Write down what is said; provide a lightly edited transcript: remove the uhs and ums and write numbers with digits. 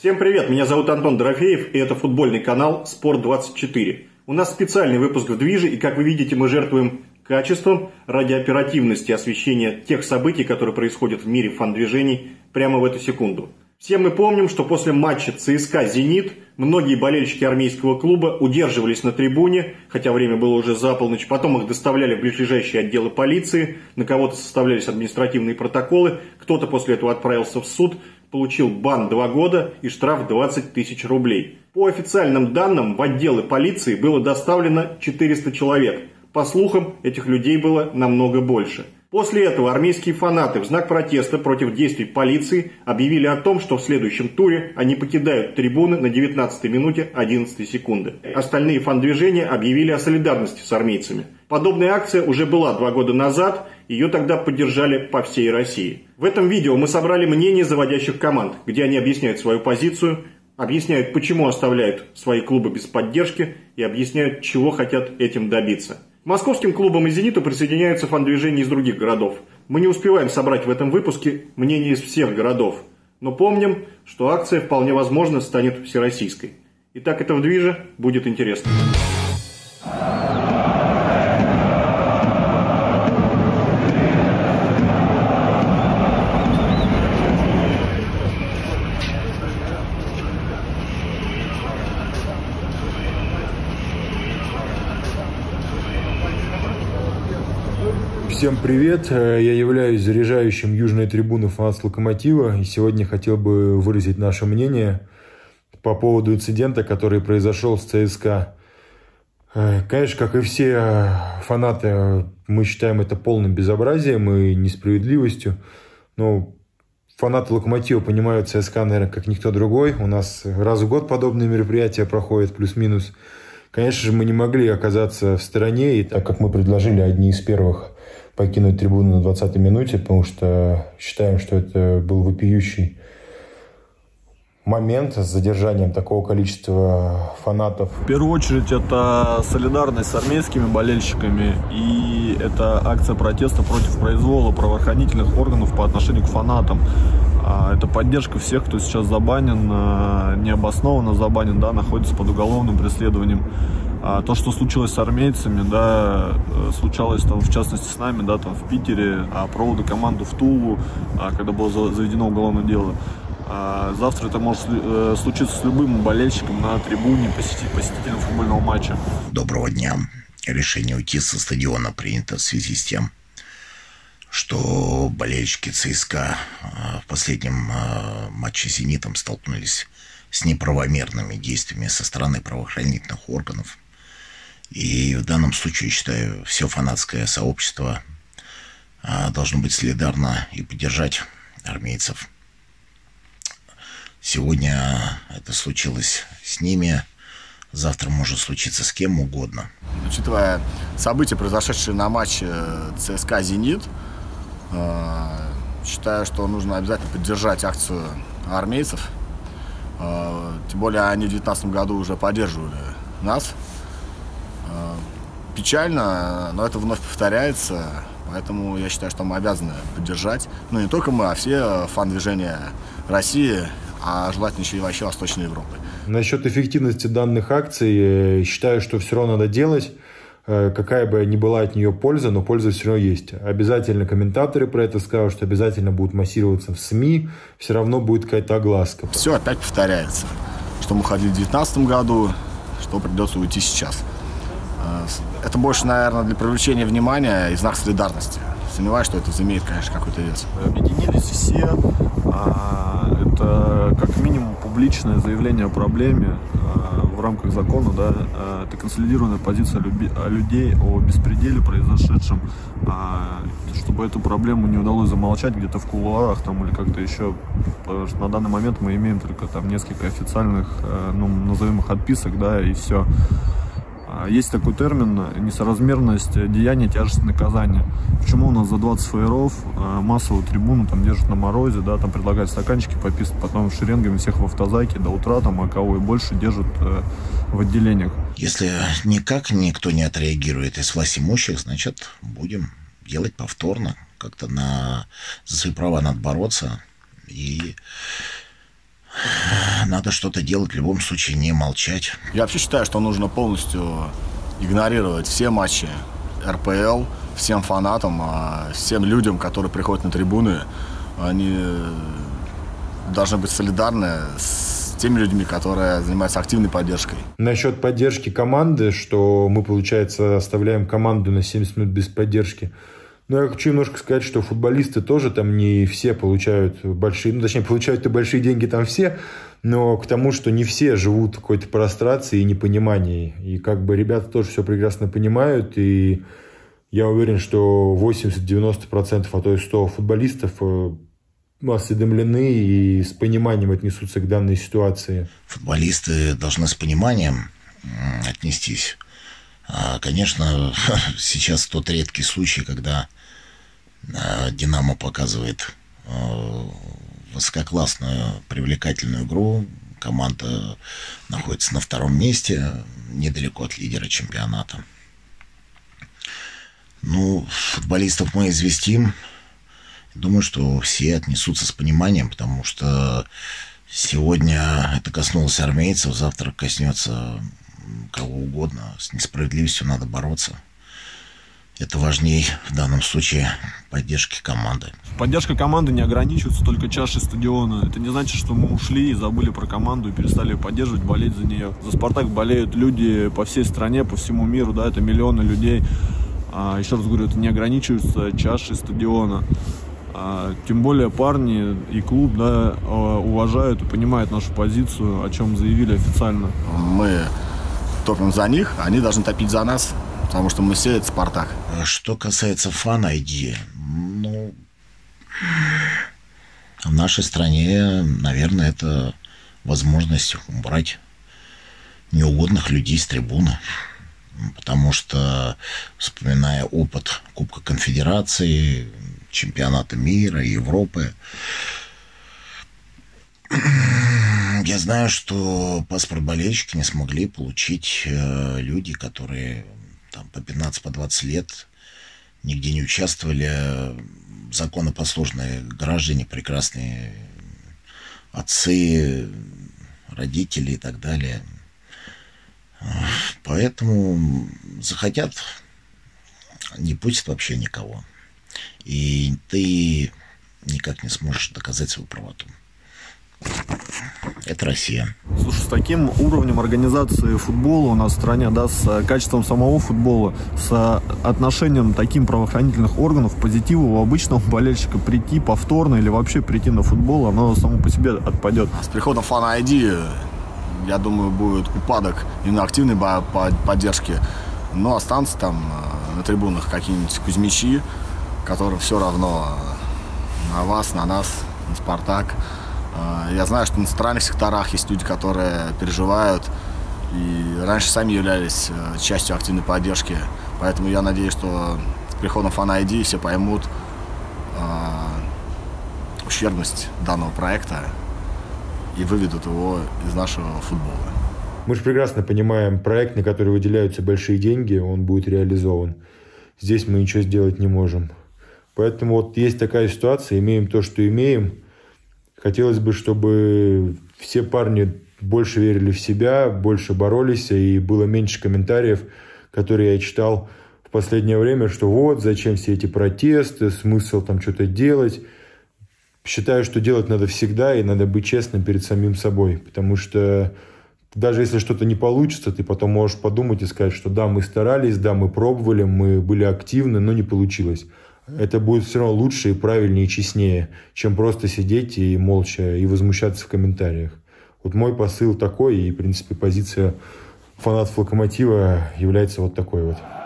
Всем привет, меня зовут Антон Дорофеев, и это футбольный канал Спорт24. У нас специальный выпуск в движе, и как вы видите, мы жертвуем качеством ради оперативности освещения тех событий, которые происходят в мире фан-движений прямо в эту секунду. Все мы помним, что после матча ЦСКА «Зенит» многие болельщики армейского клуба удерживались на трибуне, хотя время было уже за полночь, потом их доставляли в ближайшие отделы полиции, на кого-то составлялись административные протоколы, кто-то после этого отправился в суд, получил бан 2 года и штраф 20 тысяч рублей. По официальным данным, в отделы полиции было доставлено 400 человек. По слухам, этих людей было намного больше. После этого армейские фанаты в знак протеста против действий полиции объявили о том, что в следующем туре они покидают трибуны на 19-й минуте 11 секунды. Остальные фан-движения объявили о солидарности с армейцами. Подобная акция уже была 2 года назад, ее тогда поддержали по всей России. В этом видео мы собрали мнение заводящих команд, где они объясняют свою позицию, объясняют, почему оставляют свои клубы без поддержки и объясняют, чего хотят этим добиться. К московским клубам и «Зениту» присоединяются фан-движения из других городов. Мы не успеваем собрать в этом выпуске мнения из всех городов. Но помним, что акция вполне возможно станет всероссийской. Итак, это в движе, будет интересно. Всем привет, я являюсь заряжающим южной трибуны фанатов «Локомотива», и сегодня хотел бы выразить наше мнение по поводу инцидента, который произошел с ЦСКА. Конечно, как и все фанаты, мы считаем это полным безобразием и несправедливостью, но фанаты «Локомотива» понимают ЦСКА, наверное, как никто другой. У нас раз в год подобные мероприятия проходят, плюс-минус. Конечно же, мы не могли оказаться в стороне, и так как мы предложили одни из первых покинуть трибуну на 20-й минуте, потому что считаем, что это был вопиющий момент с задержанием такого количества фанатов. В первую очередь это солидарность с армейскими болельщиками, и это акция протеста против произвола правоохранительных органов по отношению к фанатам. Это поддержка всех, кто сейчас забанен, необоснованно забанен, да, находится под уголовным преследованием. То, что случилось с армейцами, да, случалось там, в частности с нами, да, там в Питере, проводы команду в Тулу, когда было заведено уголовное дело. Завтра это может случиться с любым болельщиком на трибуне, посетителем футбольного матча. Доброго дня. Решение уйти со стадиона принято в связи с тем, что болельщики ЦСКА в последнем матче с «Зенитом» столкнулись с неправомерными действиями со стороны правоохранительных органов. И в данном случае, считаю, все фанатское сообщество должно быть солидарно и поддержать армейцев. Сегодня это случилось с ними, завтра может случиться с кем угодно. Учитывая события, произошедшие на матче ЦСКА «Зенит», считаю, что нужно обязательно поддержать акцию армейцев. Тем более они в 2019 году уже поддерживали нас. Печально, но это вновь повторяется, поэтому я считаю, что мы обязаны поддержать. Ну, не только мы, а все фан-движения России, а желательно еще и вообще Восточной Европы. Насчет эффективности данных акций, считаю, что все равно надо делать. Какая бы ни была от нее польза, но польза все равно есть. Обязательно комментаторы про это скажут, что обязательно будут массироваться в СМИ, все равно будет какая-то огласка. Все опять повторяется. Что мы ходили в 2019 году, что придется уйти сейчас. Это больше, наверное, для привлечения внимания и знак солидарности. Сомневаюсь, что это имеет, конечно, какой-то вес. Объединились все. Это как минимум публичное заявление о проблеме в рамках закона, да, это консолидированная позиция людей о беспределе произошедшем, чтобы эту проблему не удалось замолчать где-то в кулуарах там, или как-то еще, потому что на данный момент мы имеем только там несколько официальных, ну, назовем их, отписок, да, и все. Есть такой термин — несоразмерность деяния, тяжесть наказания. Почему у нас за 20 фаеров массовую трибуну там держат на морозе, да, там предлагают стаканчики пописать, потом шеренгами всех в автозаке до утра, там, а кого и больше держат в отделениях. Если никак никто не отреагирует из властимущих, значит, будем делать повторно. Как-то за свои права надо бороться. И Надо что-то делать, в любом случае не молчать. Я вообще считаю, что нужно полностью игнорировать все матчи РПЛ, всем фанатам, всем людям, которые приходят на трибуны. Они должны быть солидарны с теми людьми, которые занимаются активной поддержкой. Насчет поддержки команды, что мы, получается, оставляем команду на 70 минут без поддержки. Но я хочу немножко сказать, что футболисты тоже там не все получают большие, точнее, получают-то большие деньги там все, но к тому, что не все живут в какой-то прострации и непонимании. И как бы ребята тоже все прекрасно понимают, и я уверен, что 80-90%, а то и 100 футболистов осведомлены и с пониманием отнесутся к данной ситуации. Футболисты должны с пониманием отнестись. Конечно, сейчас тот редкий случай, когда «Динамо» показывает высококлассную, привлекательную игру. Команда находится на 2-м месте, недалеко от лидера чемпионата. Ну, футболистов мы известим. Думаю, что все отнесутся с пониманием, потому что сегодня это коснулось армейцев, завтра коснется кого угодно. С несправедливостью надо бороться. Это важнее в данном случае поддержки команды. Поддержка команды не ограничивается только чашей стадиона. Это не значит, что мы ушли и забыли про команду и перестали ее поддерживать, болеть за нее. За «Спартак» болеют люди по всей стране, по всему миру, да, это миллионы людей. Еще раз говорю, это не ограничивается чашей стадиона. Тем более парни и клуб, да, уважают и понимают нашу позицию, о чем заявили официально. Мы топим за них, они должны топить за нас, потому что мы все это «Спартак». Что касается фан-ID, ну, в нашей стране, наверное, это возможность убрать неугодных людей с трибуны. Потому что, вспоминая опыт Кубка Конфедерации, чемпионата мира, Европы, я знаю, что паспорт болельщика не смогли получить люди, которые там по 15-20 лет нигде не участвовали, законопослушные граждане, прекрасные отцы, родители и так далее. Поэтому захотят, не пустят вообще никого. И ты никак не сможешь доказать свою правоту. Это Россия. Слушай, с таким уровнем организации футбола у нас в стране, да, с качеством самого футбола, с отношением таким правоохранительных органов, позитива у обычного болельщика прийти повторно или вообще прийти на футбол, оно само по себе отпадет. С приходом фан-ID, я думаю, будет упадок именно активной поддержки. Но останутся там на трибунах какие-нибудь кузьмичи, которым все равно на вас, на нас, на «Спартак». Я знаю, что на центральных секторах есть люди, которые переживают и раньше сами являлись частью активной поддержки. Поэтому я надеюсь, что с приходом фан-ID все поймут ущербность данного проекта и выведут его из нашего футбола. Мы же прекрасно понимаем, проект, на который выделяются большие деньги, он будет реализован. Здесь мы ничего сделать не можем. Поэтому вот есть такая ситуация, имеем то, что имеем. Хотелось бы, чтобы все парни больше верили в себя, больше боролись, и было меньше комментариев, которые я читал в последнее время, что вот, зачем все эти протесты, смысл там что-то делать. Считаю, что делать надо всегда, и надо быть честным перед самим собой, потому что даже если что-то не получится, ты потом можешь подумать и сказать, что да, мы старались, да, мы пробовали, мы были активны, но не получилось. Это будет все равно лучше и правильнее, и честнее, чем просто сидеть и молча и возмущаться в комментариях. Вот мой посыл такой, и, в принципе, позиция фанатов «Локомотива» является вот такой вот.